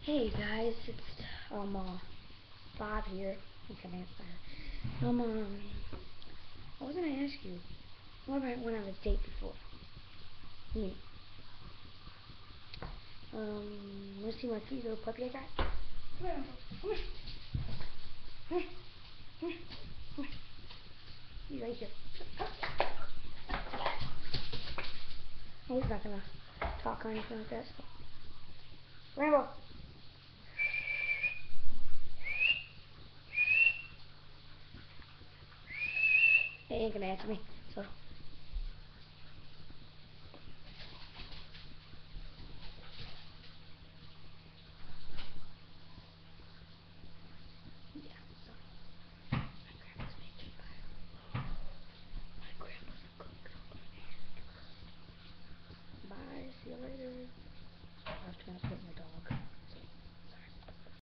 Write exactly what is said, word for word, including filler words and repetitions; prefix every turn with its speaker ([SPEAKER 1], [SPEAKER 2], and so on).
[SPEAKER 1] Hey guys, it's um uh, Bob here. You can answer. Um um, what was I gonna ask you? What about when I was date before? Hmm. Um, wanna see my cute little puppy I got? Come here, come here. Come here. Come here. Come here. He's right here. Oh, he's not gonna talk or anything like that. So. Rambo. He ain't gonna answer me. So.